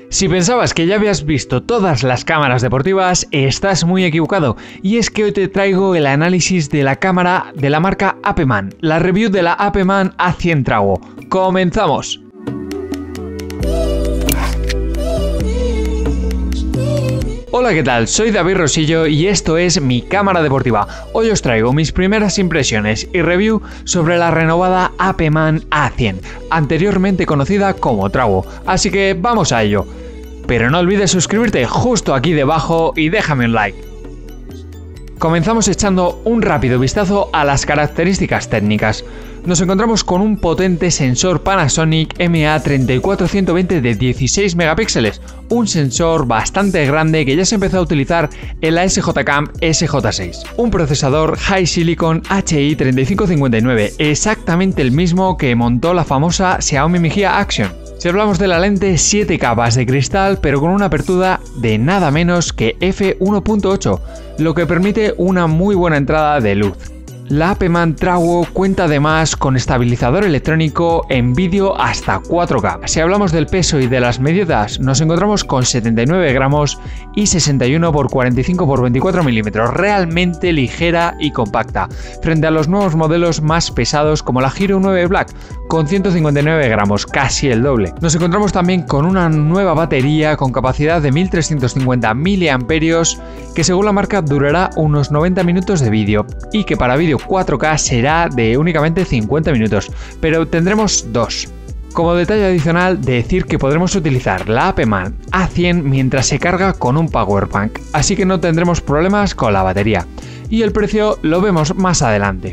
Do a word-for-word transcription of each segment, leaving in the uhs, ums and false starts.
Si pensabas que ya habías visto todas las cámaras deportivas, estás muy equivocado. Y es que hoy te traigo el análisis de la cámara de la marca APEMAN, la review de la APEMAN A cien Trawo. ¡Comenzamos! Hola, ¿qué tal? Soy David Rosillo y esto es mi cámara deportiva. Hoy os traigo mis primeras impresiones y review sobre la renovada APEMAN A cien, anteriormente conocida como Trawo, así que vamos a ello. Pero no olvides suscribirte justo aquí debajo y déjame un like. Comenzamos echando un rápido vistazo a las características técnicas. Nos encontramos con un potente sensor Panasonic M A treinta y cuatro ciento veinte de dieciséis megapíxeles, un sensor bastante grande que ya se empezó a utilizar en la S J Cam S J seis. Un procesador HiSilicon H I treinta y cinco cincuenta y nueve, exactamente el mismo que montó la famosa Xiaomi Mi Hia Action. Si hablamos de la lente, siete capas de cristal, pero con una apertura de nada menos que f uno punto ocho, lo que permite una muy buena entrada de luz. La APEMAN Trawo cuenta además con estabilizador electrónico en vídeo hasta cuatro K. Si hablamos del peso y de las medidas, nos encontramos con setenta y nueve gramos y sesenta y uno por cuarenta y cinco por veinticuatro milímetros, realmente ligera y compacta, frente a los nuevos modelos más pesados como la Hero nueve Black, con ciento cincuenta y nueve gramos, casi el doble. Nos encontramos también con una nueva batería con capacidad de mil trescientos cincuenta miliamperios que según la marca durará unos noventa minutos de vídeo y que para vídeo cuatro K será de únicamente cincuenta minutos, pero tendremos dos. Como detalle adicional, decir que podremos utilizar la APEMAN A cien mientras se carga con un power bank, así que no tendremos problemas con la batería. Y el precio lo vemos más adelante.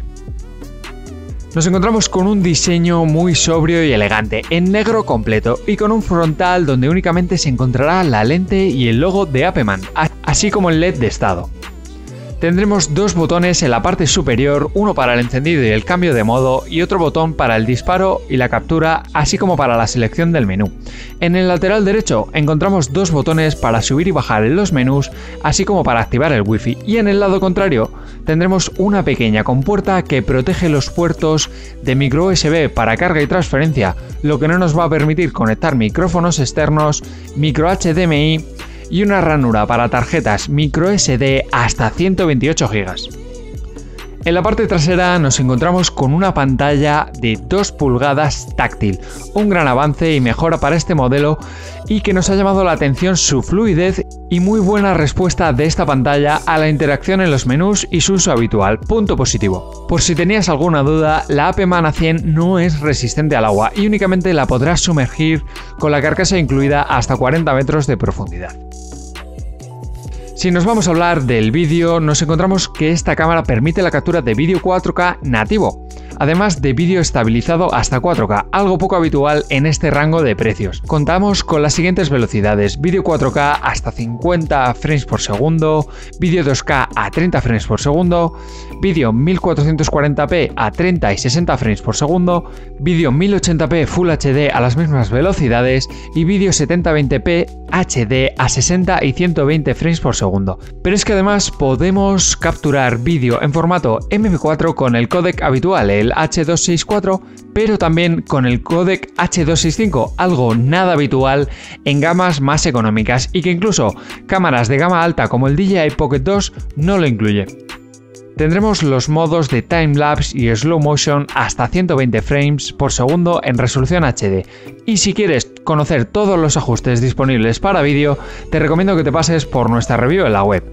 Nos encontramos con un diseño muy sobrio y elegante, en negro completo y con un frontal donde únicamente se encontrará la lente y el logo de APEMAN, así como el L E D de estado. Tendremos dos botones en la parte superior, uno para el encendido y el cambio de modo y otro botón para el disparo y la captura, así como para la selección del menú. En el lateral derecho encontramos dos botones para subir y bajar en los menús, así como para activar el wifi, y en el lado contrario tendremos una pequeña compuerta que protege los puertos de micro U S B para carga y transferencia, lo que no nos va a permitir conectar micrófonos externos, micro H D M I y una ranura para tarjetas micro S D hasta ciento veintiocho gigas. En la parte trasera nos encontramos con una pantalla de dos pulgadas táctil, un gran avance y mejora para este modelo y que nos ha llamado la atención su fluidez y muy buena respuesta de esta pantalla a la interacción en los menús y su uso habitual, punto positivo. Por si tenías alguna duda, la APEMAN A cien no es resistente al agua y únicamente la podrás sumergir con la carcasa incluida hasta cuarenta metros de profundidad. Si nos vamos a hablar del vídeo, nos encontramos que esta cámara permite la captura de vídeo cuatro K nativo, además de vídeo estabilizado hasta cuatro K, algo poco habitual en este rango de precios. Contamos con las siguientes velocidades: vídeo cuatro K hasta cincuenta frames por segundo, vídeo dos K a treinta frames por segundo, vídeo mil cuatrocientos cuarenta p a treinta y sesenta frames por segundo, vídeo mil ochenta p Full H D a las mismas velocidades y vídeo setenta veinte p H D a sesenta y ciento veinte frames por segundo. Pero es que además podemos capturar vídeo en formato M P cuatro con el códec habitual, el H doscientos sesenta y cuatro, pero también con el códec H doscientos sesenta y cinco, algo nada habitual en gamas más económicas y que incluso cámaras de gama alta como el D J I Pocket dos no lo incluye. Tendremos los modos de timelapse y slow motion hasta ciento veinte frames por segundo en resolución H D. Y si quieres conocer todos los ajustes disponibles para vídeo, te recomiendo que te pases por nuestra review en la web.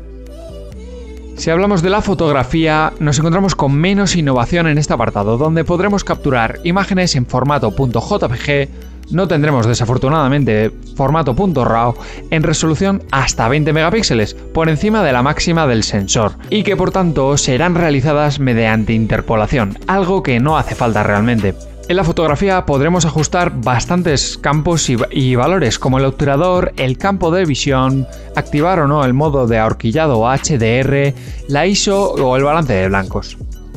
Si hablamos de la fotografía, nos encontramos con menos innovación en este apartado, donde podremos capturar imágenes en formato .jpg, no tendremos desafortunadamente formato .raw en resolución hasta veinte megapíxeles, por encima de la máxima del sensor, y que por tanto serán realizadas mediante interpolación, algo que no hace falta realmente. En la fotografía podremos ajustar bastantes campos y, y valores como el obturador, el campo de visión, activar o no el modo de ahorquillado o H D R, la I S O o el balance de blancos.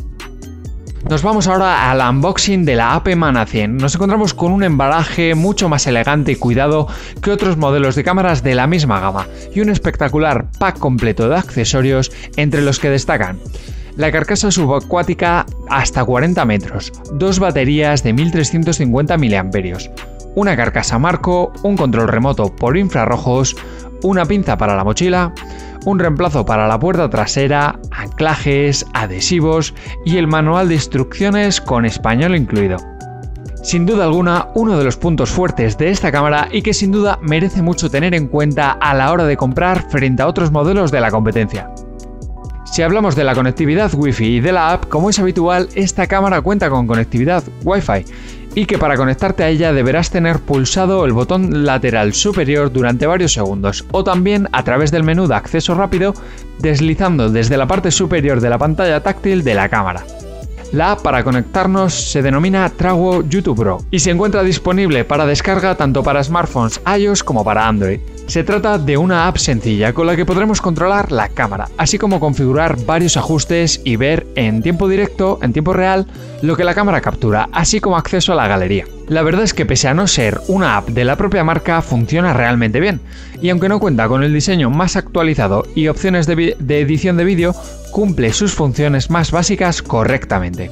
Nos vamos ahora al unboxing de la APEMAN A cien. Nos encontramos con un embalaje mucho más elegante y cuidado que otros modelos de cámaras de la misma gama y un espectacular pack completo de accesorios, entre los que destacan la carcasa subacuática hasta cuarenta metros, dos baterías de mil trescientos cincuenta miliamperios, una carcasa marco, un control remoto por infrarrojos, una pinza para la mochila, un reemplazo para la puerta trasera, anclajes, adhesivos y el manual de instrucciones con español incluido. Sin duda alguna, uno de los puntos fuertes de esta cámara y que sin duda merece mucho tener en cuenta a la hora de comprar frente a otros modelos de la competencia. Si hablamos de la conectividad Wi-Fi y de la app, como es habitual, esta cámara cuenta con conectividad Wi-Fi y que para conectarte a ella deberás tener pulsado el botón lateral superior durante varios segundos o también a través del menú de acceso rápido deslizando desde la parte superior de la pantalla táctil de la cámara. La app para conectarnos se denomina Trago YouTube Pro y se encuentra disponible para descarga tanto para smartphones iOS como para Android. Se trata de una app sencilla con la que podremos controlar la cámara, así como configurar varios ajustes y ver en tiempo directo, en tiempo real, lo que la cámara captura, así como acceso a la galería. La verdad es que pese a no ser una app de la propia marca, funciona realmente bien, y aunque no cuenta con el diseño más actualizado y opciones de, de edición de vídeo, cumple sus funciones más básicas correctamente.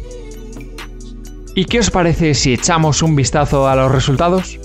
¿Y qué os parece si echamos un vistazo a los resultados?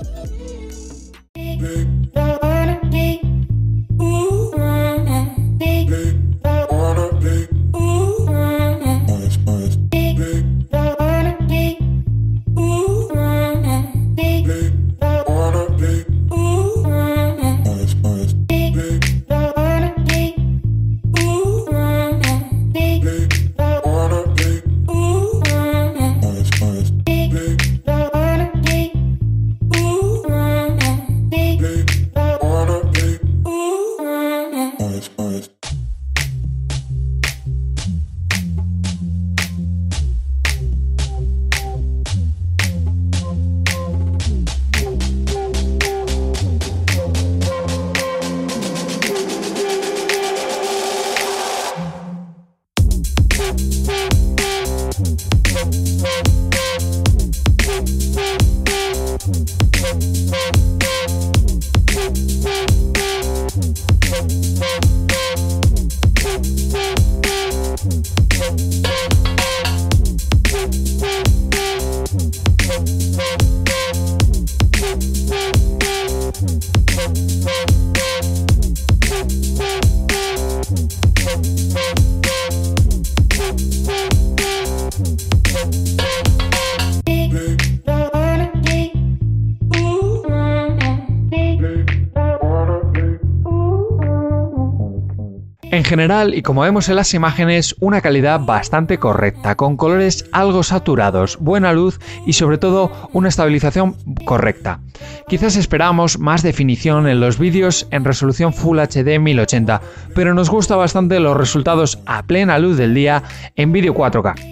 En general, y como vemos en las imágenes, una calidad bastante correcta, con colores algo saturados, buena luz y sobre todo una estabilización correcta. Quizás esperamos más definición en los vídeos en resolución Full H D mil ochenta, pero nos gusta bastante los resultados a plena luz del día en vídeo cuatro K.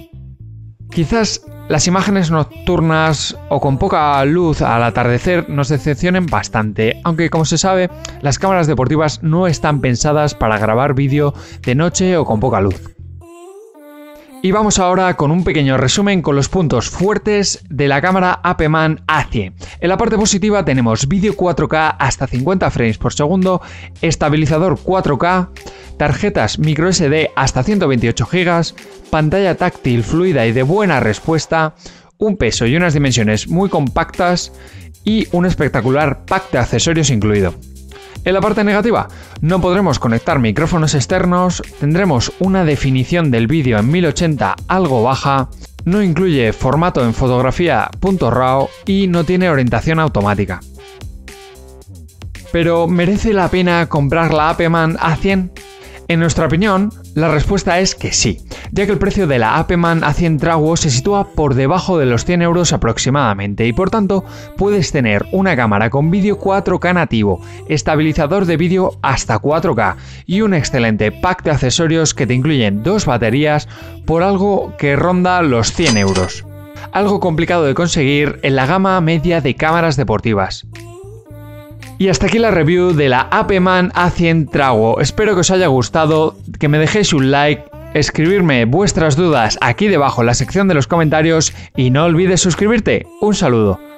Quizás las imágenes nocturnas o con poca luz al atardecer nos decepcionen bastante, aunque como se sabe, las cámaras deportivas no están pensadas para grabar vídeo de noche o con poca luz. Y vamos ahora con un pequeño resumen con los puntos fuertes de la cámara APman A cien. En la parte positiva tenemos vídeo cuatro K hasta cincuenta frames por segundo, estabilizador cuatro K, tarjetas microSD hasta ciento veintiocho gigas, pantalla táctil fluida y de buena respuesta, un peso y unas dimensiones muy compactas y un espectacular pack de accesorios incluido. En la parte negativa, no podremos conectar micrófonos externos, tendremos una definición del vídeo en mil ochenta algo baja, no incluye formato en fotografía .raw y no tiene orientación automática. ¿Pero merece la pena comprar la APman A cien? En nuestra opinión, la respuesta es que sí, ya que el precio de la APman A cien Trago se sitúa por debajo de los cien euros aproximadamente y por tanto puedes tener una cámara con vídeo cuatro K nativo, estabilizador de vídeo hasta cuatro K y un excelente pack de accesorios que te incluyen dos baterías por algo que ronda los cien euros. Algo complicado de conseguir en la gama media de cámaras deportivas. Y hasta aquí la review de la APman A cien Trago. Espero que os haya gustado, que me dejéis un like, escribirme vuestras dudas aquí debajo en la sección de los comentarios y no olvides suscribirte. Un saludo.